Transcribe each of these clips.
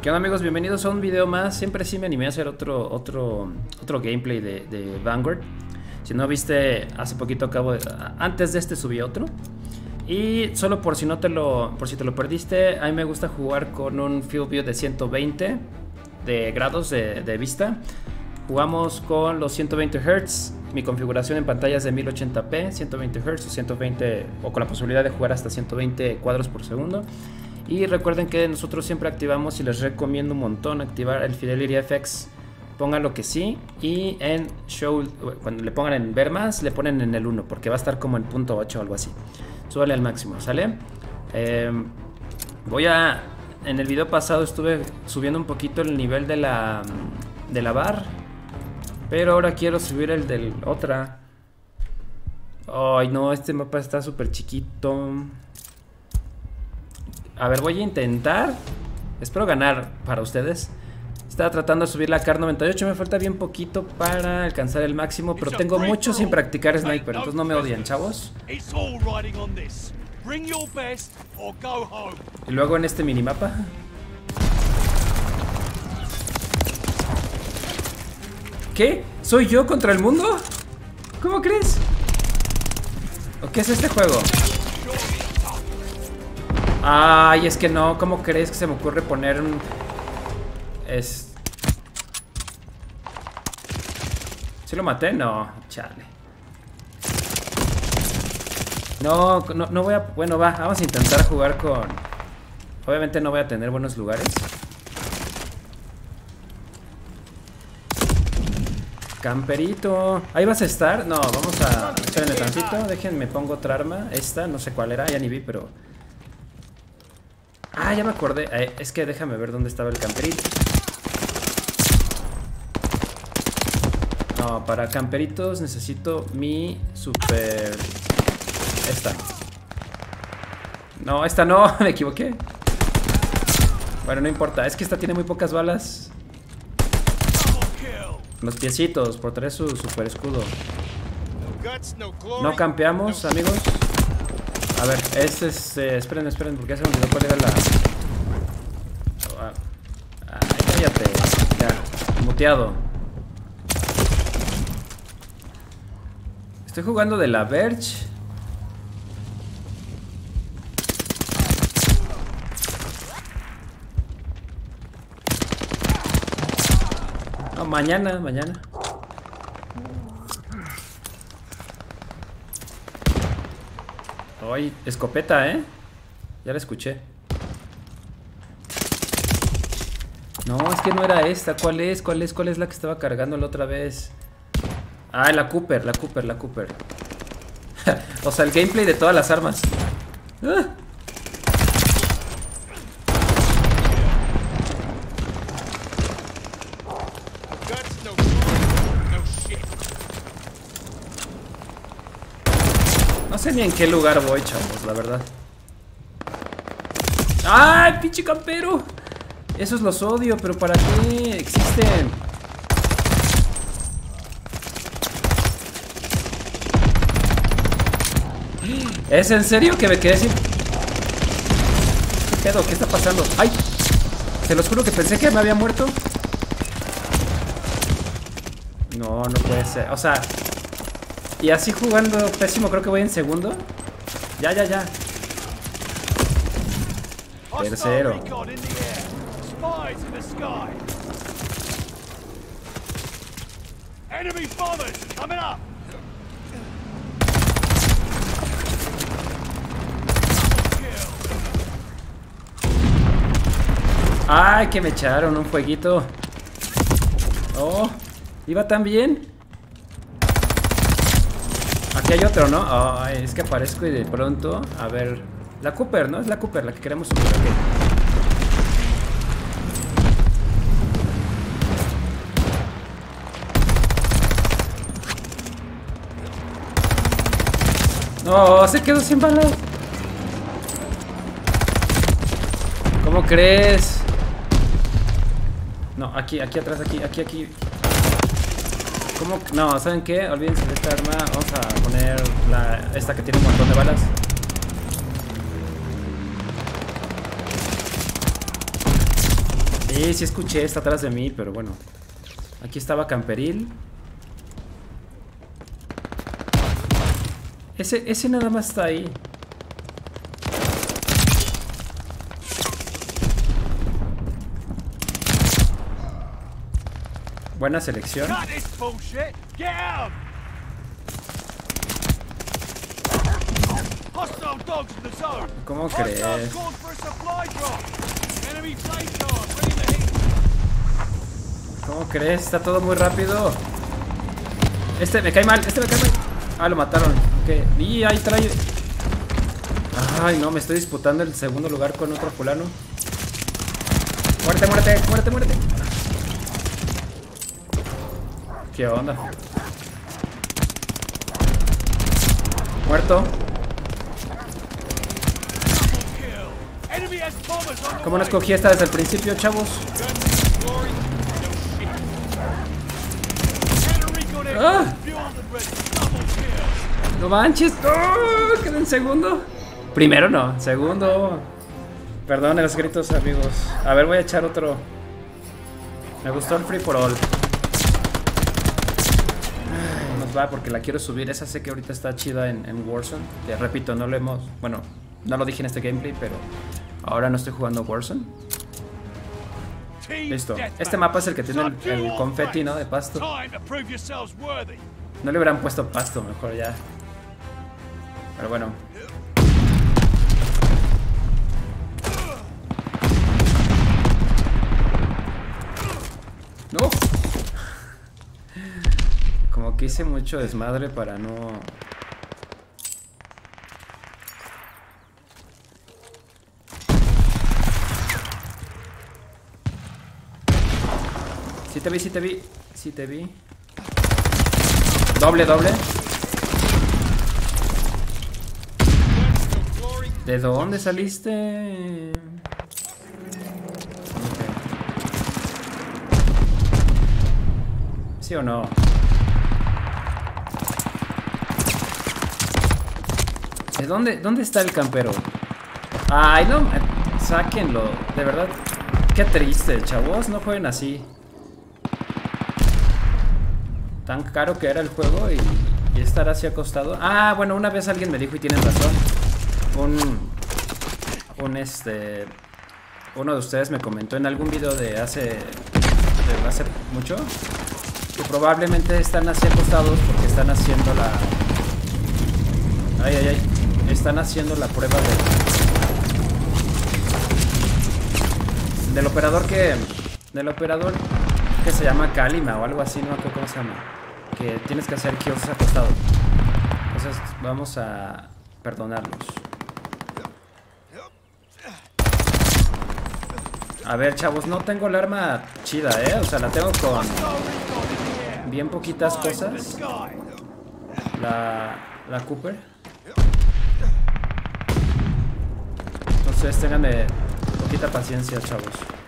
¿Qué onda, amigos? Bienvenidos a un video más. Siempre sí me animé a hacer otro gameplay de Vanguard. Si no viste, hace poquito antes de este subí otro. Y solo por si te lo perdiste, a mí me gusta jugar con un Field View de 120 de grados de vista. Jugamos con los 120 Hz. Mi configuración en pantalla es de 1080p, 120 Hz o 120, o con la posibilidad de jugar hasta 120 cuadros por segundo. Y recuerden que nosotros siempre activamos, y les recomiendo un montón activar el Fidelity FX. Pónganlo que sí. Y en Show, cuando le pongan en ver más, le ponen en el 1, porque va a estar como en .8 o algo así. Súbale al máximo, ¿sale? En el video pasado estuve subiendo un poquito el nivel de la bar, pero ahora quiero subir el del otra. Ay, no, este mapa está súper chiquito. A ver, voy a intentar. Espero ganar para ustedes. Estaba tratando de subir la Kar 98. Me falta bien poquito para alcanzar el máximo, pero tengo mucho sin practicar sniper, entonces no me odian, chavos. Y luego en este minimapa. ¿Qué? ¿Soy yo contra el mundo? ¿Cómo crees? ¿O qué es este juego? Ay, es que no, ¿cómo crees que se me ocurre poner un... ¿Sí lo maté? No, chale. No voy a... Bueno, vamos a intentar jugar con... Obviamente no voy a tener buenos lugares. Camperito. ¿Ahí vas a estar? No, vamos a... Espérenme tantito, déjenme pongo otra arma. Esta, no sé cuál era, ya ni vi, pero... Ah, ya me acordé. Es que déjame ver dónde estaba el camperito. No, para camperitos necesito mi super... Esta. No, esta no, me equivoqué. Bueno, no importa, es que esta tiene muy pocas balas. Los piecitos, por traer su super escudo. No campeamos, amigos. A ver, este es... esperen, porque ya se me olvidó cuál era la... cállate. Ya, muteado. Estoy jugando de la Verge. No, mañana. Ay, escopeta, ya la escuché. No, es que no era esta. ¿Cuál es la que estaba cargando la otra vez? Ah, la Cooper. O sea, el gameplay de todas las armas. No sé ni en qué lugar voy, chavos, la verdad. ¡Ay, pinche campero! Esos los odio, pero ¿para qué existen? ¿Es en serio que me quedé sin...? ¿Qué pedo? ¿Qué está pasando? ¡Ay! Se los juro que pensé que me había muerto. No puede ser. O sea... Y así jugando pésimo, creo que voy en segundo. Ya. Tercero. Ay, que me echaron un fueguito. Oh, iba tan bien. Aquí hay otro, ¿no? Ay, es que aparezco y de pronto... A ver... La Cooper, ¿no? Es la Cooper la que queremos subir. Okay. No, se quedó sin balas. ¿Cómo crees? No, aquí atrás, aquí. ¿Cómo? No, ¿saben qué? Olvídense de esta arma. Vamos a poner esta que tiene un montón de balas. Sí escuché, está atrás de mí, pero bueno. Aquí estaba Camperil. Ese nada más está ahí. Buena selección. ¿Cómo crees? ¿Cómo crees? Está todo muy rápido. Este me cae mal, Ah, lo mataron. ¿Qué? Y ahí trae. Ay, no, me estoy disputando el segundo lugar con otro fulano. Muérete. ¿Qué onda? Muerto. ¿Cómo no escogí esta desde el principio, chavos? ¡Ah! No manches. ¡Oh! Quedé en segundo. Primero no, segundo. Perdón los gritos, amigos. A ver, voy a echar otro. Me gustó el Free for All. Ay, nos va porque la quiero subir. Esa sé que ahorita está chida en Warzone. Que repito, no lo hemos... Bueno, no lo dije en este gameplay, pero ahora no estoy jugando Warzone. Listo. Este mapa es el que tiene el confeti, ¿no? De pasto. No le hubieran puesto pasto, mejor ya. Pero bueno. No. Como que hice mucho desmadre para no... Sí te vi. Doble. ¿De dónde saliste? Okay. ¿Sí o no? ¿De dónde está el campero? Ay, no, sáquenlo, de verdad. Qué triste, chavos, no jueguen así. Tan caro que era el juego y estar así acostado. Ah, bueno, una vez alguien me dijo, y tienen razón. Uno de ustedes me comentó en algún video de hace mucho que probablemente están así acostados porque están haciendo la... Están haciendo la prueba del operador que se llama Kalima o algo así, no me acuerdo cómo se llama. Que tienes que hacer kills acostado. Entonces vamos a perdonarlos. A ver, chavos, no tengo el arma chida, o sea, la tengo con bien poquitas cosas. La Cooper. Entonces ténganme poquita paciencia, chavos.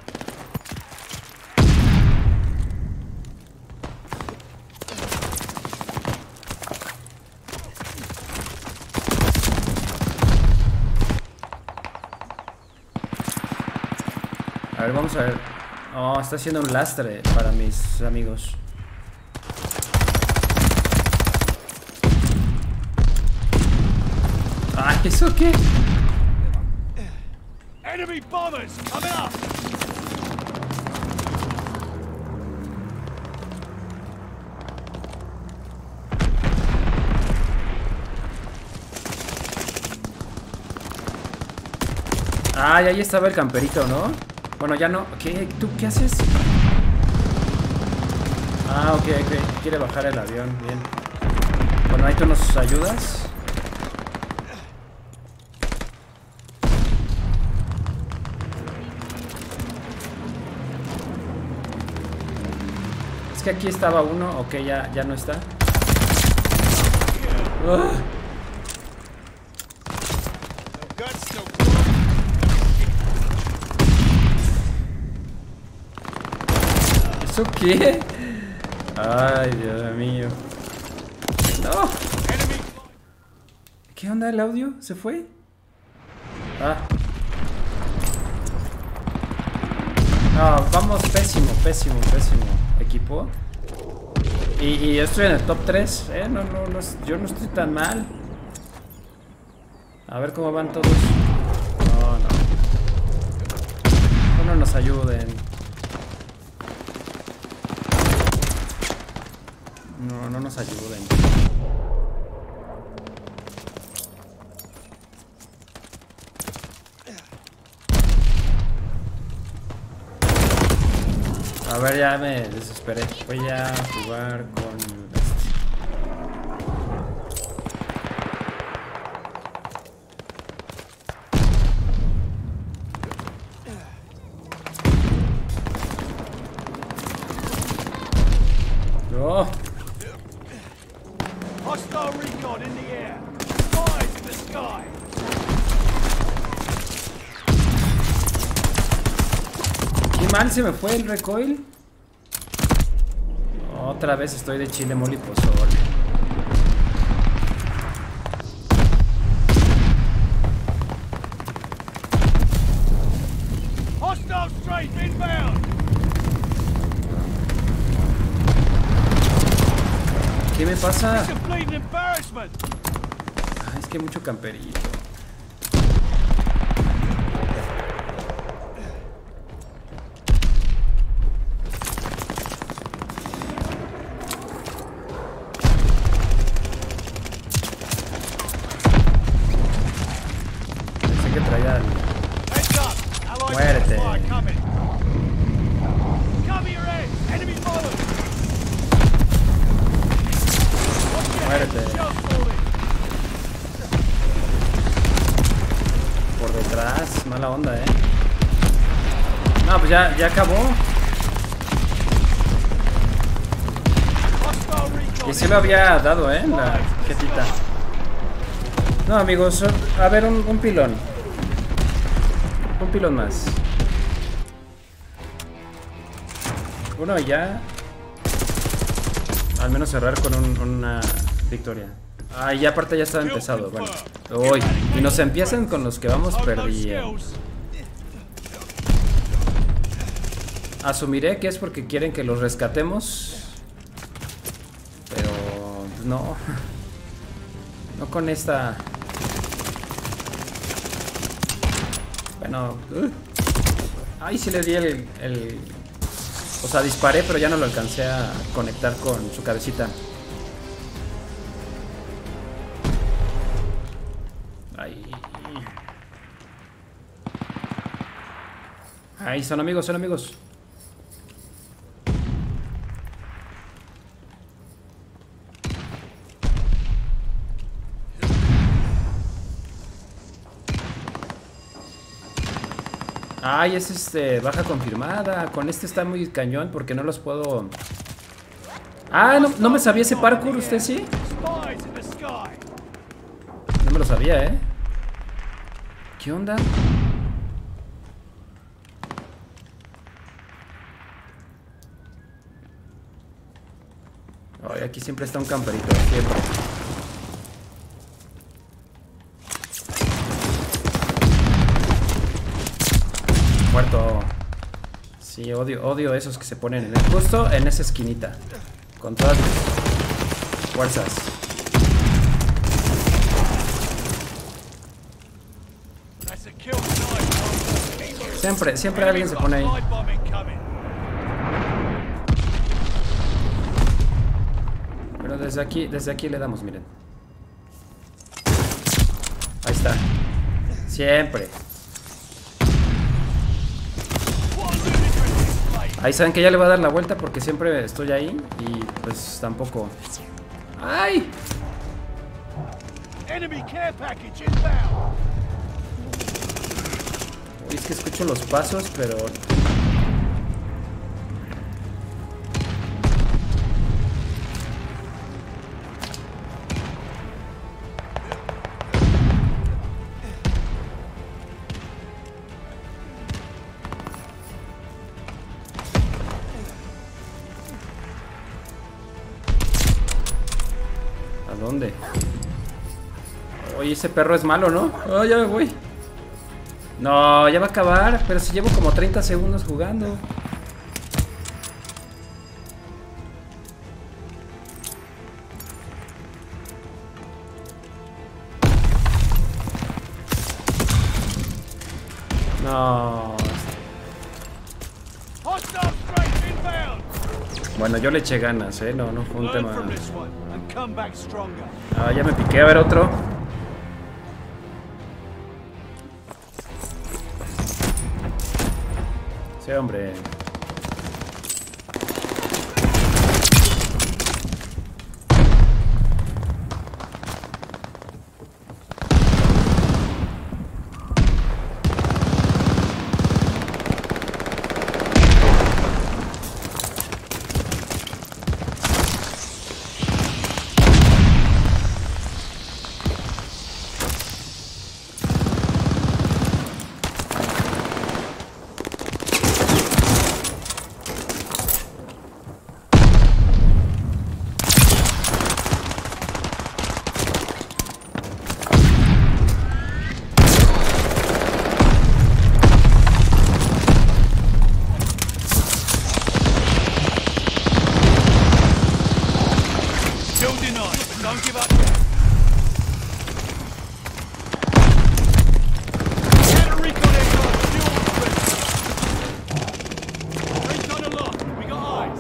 A ver, vamos a ver. Oh, está haciendo un lastre para mis amigos. Ah, ¿eso qué? Enemy bombers coming up. Ay, ahí estaba el camperito, ¿no? Bueno, ya no. ¿Qué? ¿Tú qué haces? Ah, ok. Quiere bajar el avión, bien. Bueno, ahí tú nos ayudas. Es que aquí estaba uno. Ok, ya no está. ¿Eso qué? Ay, Dios mío. No. ¿Qué onda el audio? ¿Se fue? Ah. No, vamos pésimo, pésimo, pésimo equipo. Y yo estoy en el top 3, no, yo no estoy tan mal. A ver cómo van todos. No, no. No nos ayuden. No, no nos ayuden. A ver, ya me desesperé. Voy a jugar con este. ¡Oh! Hostile recon in the air. Spies in the sky. Qué mal se me fue el recoil. Otra vez estoy de chile, mole y pozole. Hostile strafe inbound. ¿Qué me pasa? It's a bleeding embarrassment. Ay, es que hay mucho camperito. Pensé que traía el... Heads up. Allied Muérete. fire coming. Cover your head. Enemy following. Muérete. Shells falling. Por detrás, mala onda, No, pues ya acabó. Hostile recon. Y sí lo había dado, la jetita. No, amigos, a ver, un pilón. Un pilón más. Uno y ya. Al menos cerrar con una victoria. Ah, y aparte ya estaba empezado. Bueno, uy, y nos empiezan con los que vamos perdiendo. Asumiré que es porque quieren que los rescatemos. Pero no. No con esta. Bueno. Ay, sí le di el... O sea, disparé, pero ya no lo alcancé a conectar con su cabecita. Ay. Ay, son amigos, son amigos. Ay, es baja confirmada. Con este está muy cañón porque no los puedo... Ah, no me sabía ese parkour, ¿usted sí? Spies in the sky. No me lo sabía, ¿Qué onda? Ay, aquí siempre está un camperito, siempre. Muerto. Sí, odio esos que se ponen justo en esa esquinita. Con todas mis fuerzas. That's a kill tonight. Siempre alguien se pone ahí. Live bombing coming. Pero desde aquí le damos, miren. Ahí está. Siempre. Ahí saben que ya le va a dar la vuelta porque siempre estoy ahí y pues tampoco. ¡Ay! Enemy care package inbound. Uy, es que escucho los pasos, pero... ¿A dónde? Oye, ese perro es malo, ¿no? Oh, ya me voy. No, ya va a acabar, pero si llevo como 30 segundos jugando. No. Hostile straight inbound. Bueno, yo le eché ganas, no, no fue un Learn tema. from this one and come back stronger. Ah, ya me piqué, a ver otro. Sí, hombre. Still denied, but don't give up yet. Counter recon aircraft still on the way. Recon aloft. We got eyes.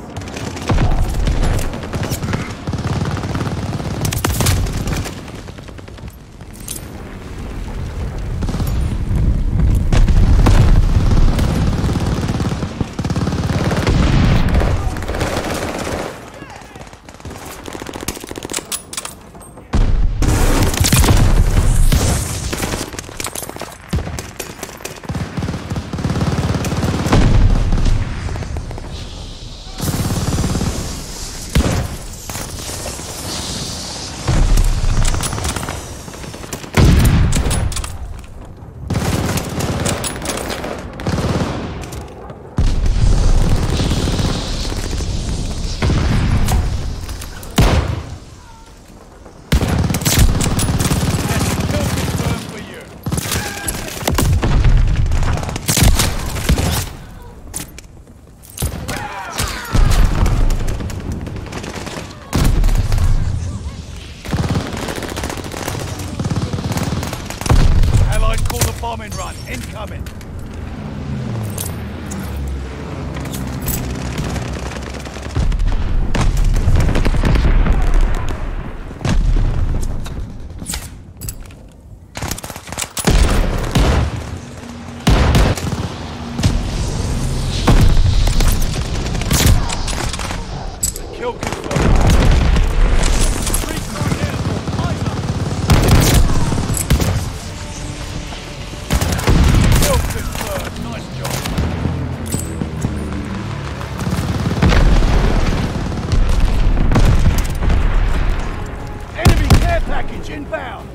Bombing run incoming. Kill confirmed. Recon airport, eyes up. Kill confirmed. Nice job. Enemy care package inbound.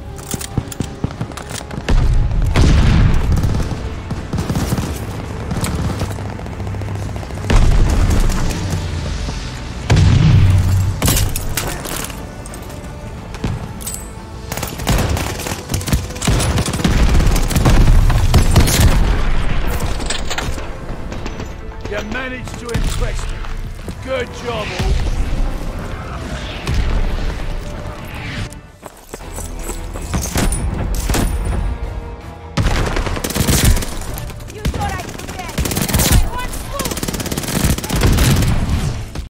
You managed to impress me. Good job, all.